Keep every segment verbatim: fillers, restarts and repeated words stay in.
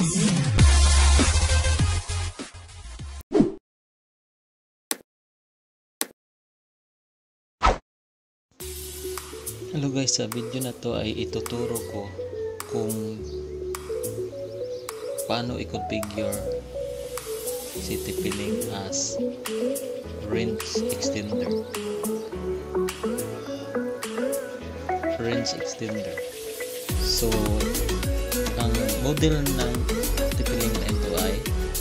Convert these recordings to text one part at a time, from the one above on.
Hello guys, sa video na to ay ituturo ko kung paano i-configure si T P-Link as range extender. Range extender. So, ang model ng T P-Link na ito ay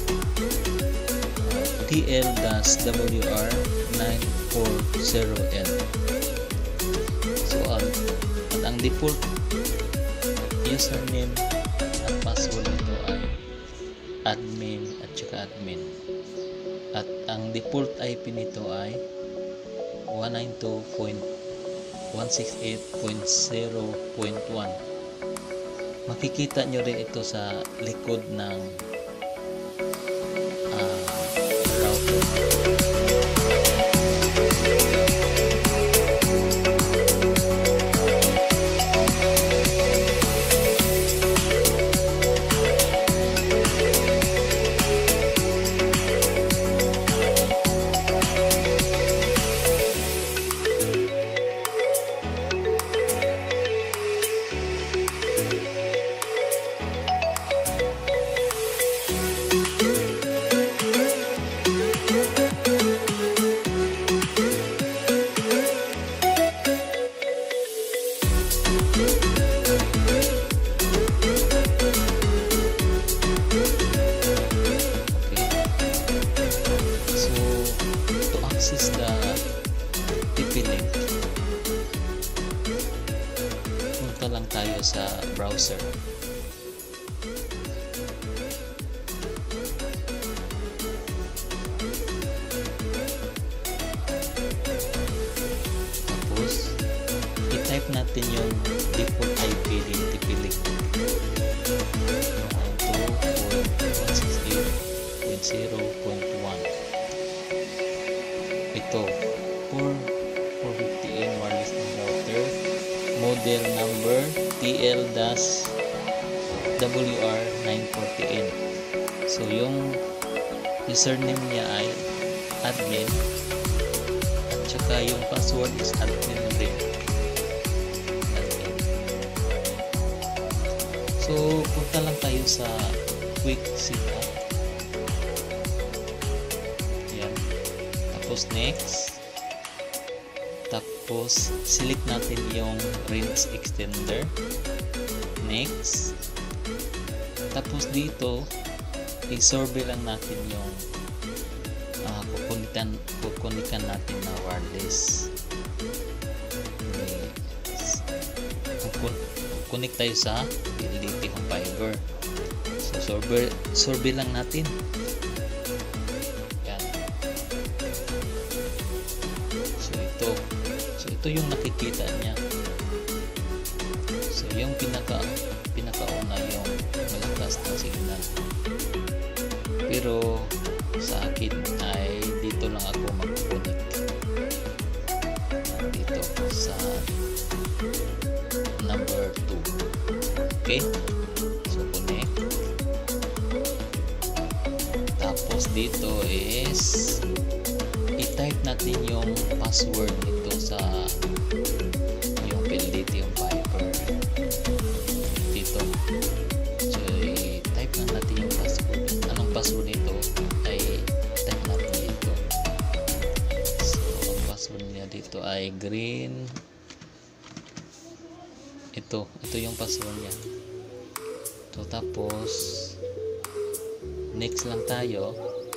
uh, T L W R nine forty N. So, at, at ang default username at password nito ay admin at saka admin. At ang default I P nito ay one ninety-two dot one sixty-eight dot zero dot one. Makikita nyo rin ito sa likod ng uh, router. Access the T P-Link, punta lang tayo sa browser. Tapos i-type natin yung default I P ng T P-Link one ninety-two dot one sixty-eight dot zero dot one. Ito four fifty N wireless router, model number T L W R nine forty N. So yung username niya ay admin at saka yung password is admin rin. Admin. So punta lang tayo sa quick setup. Tapos next, tapos select natin yung range extender. Next, tapos dito i-survey lang natin yung uh, kukunikan, kukunikan natin na wireless. Kukunik tayo sa P L D T Home Fiber. So survey, survey lang natin. So ito yung nakikita niya. So yung pinaka pinakauna yung malakas na signal. Pero sa akin ay dito lang ako mag-connect. Dito sa number two. Okay? So connect. Tapos dito is i-type natin yung password nito sa yung P L D T yung Fiber dito. So i-type na natin yung password. Anong password nito ay type natin dito. So ang password niya dito ay green. Ito, ito yung password niya. So tapos next lang tayo.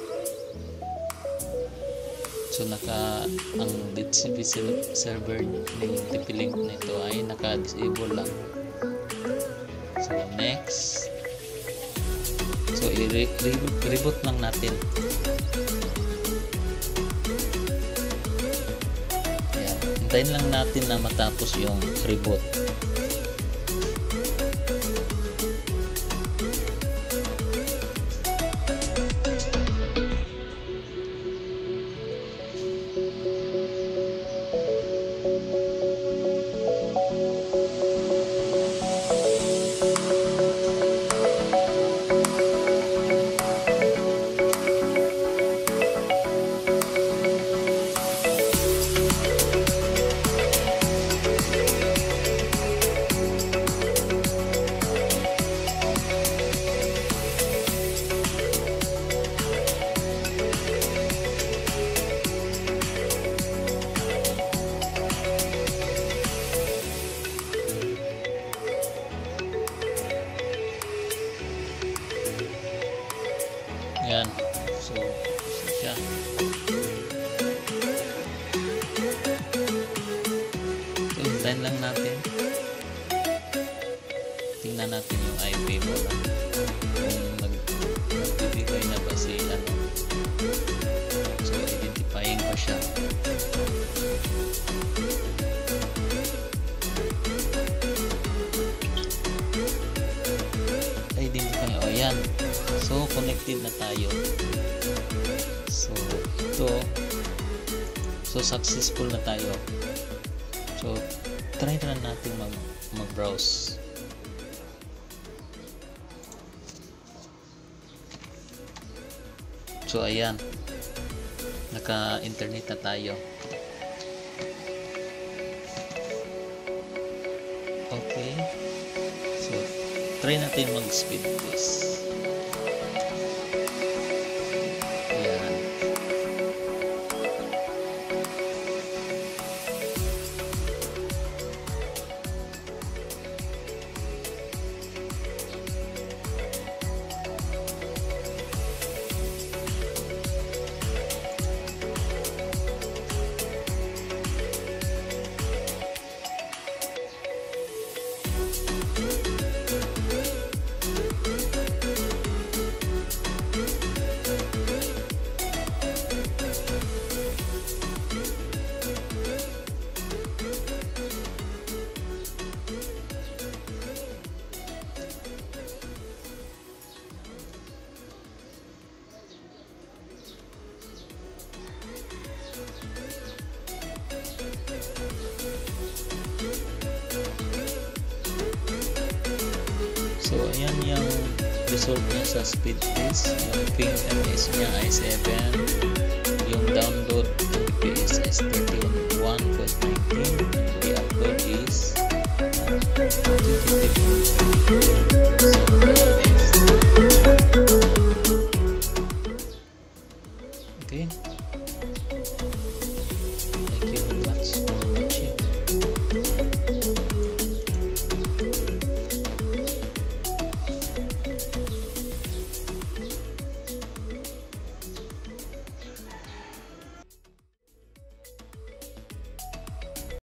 So naka ang D H C P server ng T P-Link nito ay naka-disable lang. So next. So i-reboot lang natin. Ayan. Hintayin lang natin na matapos yung reboot. Yan. So, so siya. So, hintayin lang natin. Tingnan natin yung I P mo lang. Kung nag nagbibigay na ba si ano. So, identifying ko siya. Identify. O, yan. So, connected na tayo. So, ito. So, successful na tayo. So, try na natin mag mag-browse. So, ayan. Naka-internet na tayo. Okay. So, try natin mag-speed test. Ayan. So, ayan yung result niya sa speed test. Yung ping M S niya ay seven. Yung download M P S is thirty-one point one nine. And the upload is uh, twenty-two point